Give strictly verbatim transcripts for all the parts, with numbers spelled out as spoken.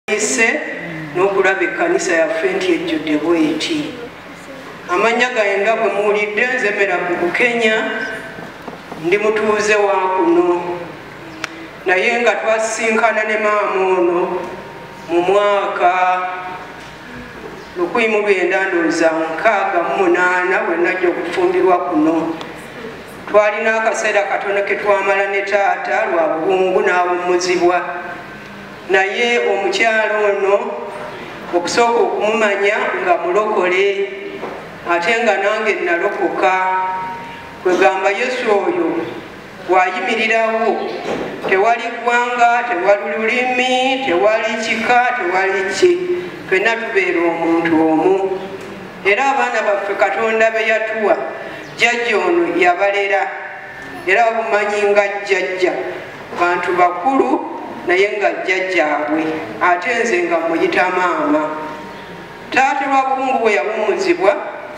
ise n'okulaba ekkanisa yaffe nti ejjudde bweti. Amanya gange nga bwe muwulidde, nze Merabu Kenya, ndi mutuuze wa kuno. Naye nga twasisinkana ne maama ono mu mwaka lukumi mu lwenda ndowooza nkaaga mu munaana bwe najja okufumbirwa kuno. Twalina akaseera katono ke twamala ne taata lwa buwungu n'awummuzibwa. Naye omukyalo ono okusooka okumumanya nga mulokole, ate nga nange nalokoka. Kwegamba Yesu oyo bw'ayimirirawo tewali ggwanga, tewali lulimi, tewali kika, tewali ki, ffenna tubeera omuntu omu. Era abaana baffe Katonda be yatuwa, jjajja ono yabalera, era bumanyi nga jjajja bantu bakulu naye nga jjajjaabwe, ate nze nga muyita maama. Taata lwa buwungu bwe yawummuzibwa,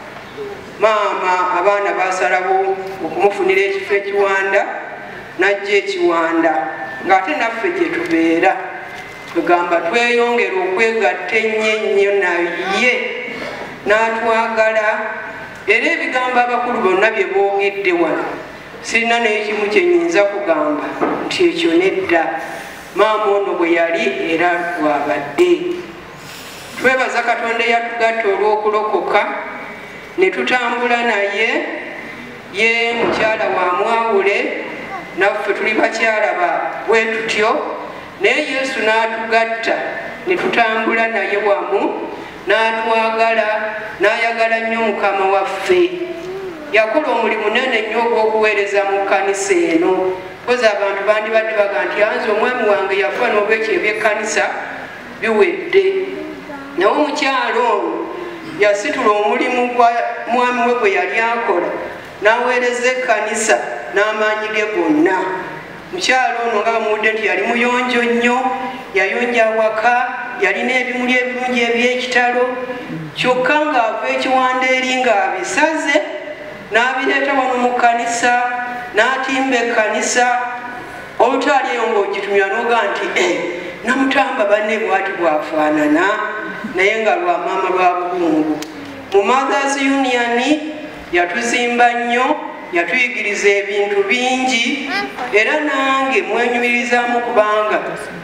maama abaana basalawo okumufunira ekifo ekiwanda, najja ekiwanda ng'ate naffe gye tubeera. Tugamba tweyongera okwegatta ennyo ennyo naye n'atwagala. Era ebigambo abakulu bonna bye boogedde wano sirina n'ekimu kye nnyinza kugamba nti ekyo nedda. Maama ono bwe yali era bw'abadde. Twebaza Katonda eyatugatta olw'okulokoka ne tutambula naye, ye mukyala wa mwawule, naffe tuli bakyala ba bwe tutyo. Naye Yesu n'atugatta ne tutambula naye wamu, n'atwagala, n'ayagala nnyo Mukama waffe. Yakola omulimu munene nnyo ogw'okuweereza mu kkanisa eno. Kozi abantu bandibadde baga nti anze omwami wange yafa n'olwekyo ebyekkanisa biwedde. Naye omukyalo ono yasitula omulimu gwa mwami we gwe yali akola, n'aweereza ekkanisa n'amaanyi ge gonna. Mukyalo ono nga bamuwudde nti yali muyonjo nnyo, yayonja awaka, yalina ebimuli ebirungi eby'ekitalo, kyokka ng'ava ekiwanda eri ng'abisaze n'abireeta wano mu kkanisa, n'atimba ekkanisa. Olutaali eyo ng'ogitumya n'oga nti eh, namutamba banne bwati bwafaanana, naye nga lwa maama lwa buwungu. Mu Mothers Union yatuzimba nnyo, yatuyigiriza ebintu bingi, era nange mwenyumirizaamu kubanga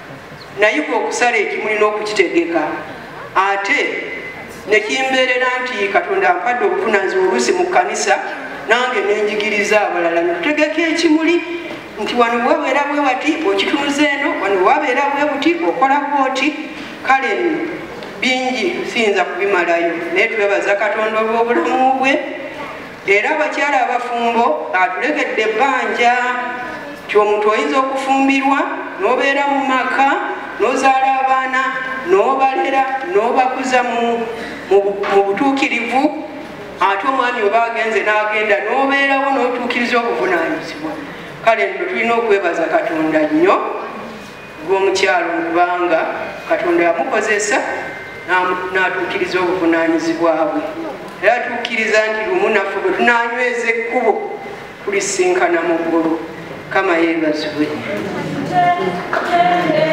naye okusala ekimuli n'okukitegeka. Ate ne kimbeerera nti Katonda ampadde obuvunaanyizibwa oluusi mu kkanisa, nange nenjigiriza abalala netutegeka ekimuli nti wano wabeera bwe wati okitunuza eno, wano wabeera bwe buti okola bwoti. Kale nno bingi siyinza kubimalayo, naye twebaza Katonda olw'obulamu bwe. Era abakyala abafumbo atulekedde ebbanja ti omuntu oyinza okufumbirwa n'obeera mu maka, n'ozaala abaana, n'obalera, n'obakuza mu butuukirivu. Ate omwami oba agenze n'agenda n'obeerawo n'otuukiriza obuvunaanyizibwa. Kale nno tulina okwebaza Katonda nnyo gw'omukyalo, kubanga Katonda yamukozesa n'atuukiriza obuvunaanyizibwa bwe. Era tukkiriza nti lumu naffe bwe tunanyweza ekkubo tulisinkana mu ggulu. Kama yeebazibwe.